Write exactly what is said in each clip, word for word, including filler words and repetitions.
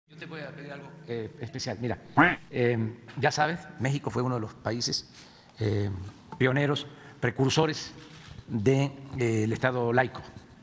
Yo te voy a pedir algo eh, especial. Mira, eh, ya sabes, México fue uno de los países eh, pioneros, precursores del de, eh, Estado laico.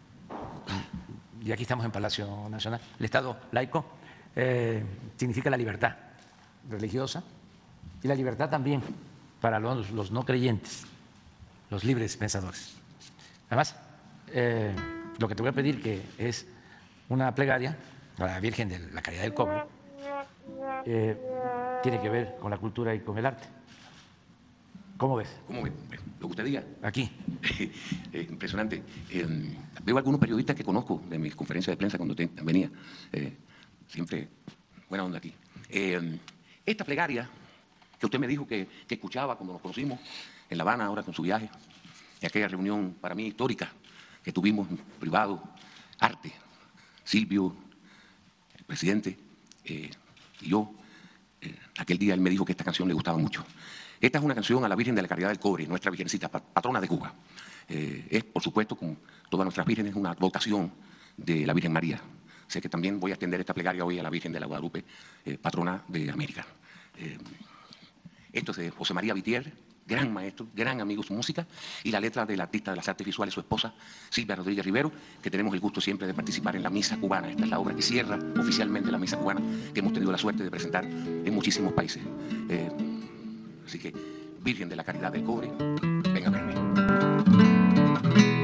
Y aquí estamos en Palacio Nacional. El Estado laico eh, significa la libertad religiosa y la libertad también para los, los no creyentes, los libres pensadores. Además, eh, lo que te voy a pedir que es una plegaria a la Virgen de la Caridad del Cobre, eh, tiene que ver con la cultura y con el arte. ¿Cómo ves? ¿Cómo ve? Lo que usted diga. Aquí. eh, impresionante. Eh, veo algunos periodistas que conozco de mis conferencias de prensa cuando te, venía. Eh, siempre buena onda aquí. Eh, esta plegaria que usted me dijo que, que escuchaba cuando nos conocimos en La Habana, ahora con su viaje, en aquella reunión para mí histórica que tuvimos en privado, arte, Silvio, el presidente, eh, y yo, eh, aquel día él me dijo que esta canción le gustaba mucho. Esta es una canción a la Virgen de la Caridad del Cobre, nuestra virgencita, patrona de Cuba. Eh, es, por supuesto, como todas nuestras vírgenes, una vocación de la Virgen María. Sé que también voy a extender esta plegaria hoy a la Virgen de la Guadalupe, eh, patrona de América. Eh, esto es de José María Vitier, gran maestro, gran amigo de su música, y la letra del artista de las artes visuales, su esposa, Silvia Rodríguez Rivero, que tenemos el gusto siempre de participar en la Misa Cubana. Esta es la obra que cierra oficialmente la Misa Cubana, que hemos tenido la suerte de presentar en muchísimos países. Eh, así que, Virgen de la Caridad del Cobre, venga a verme.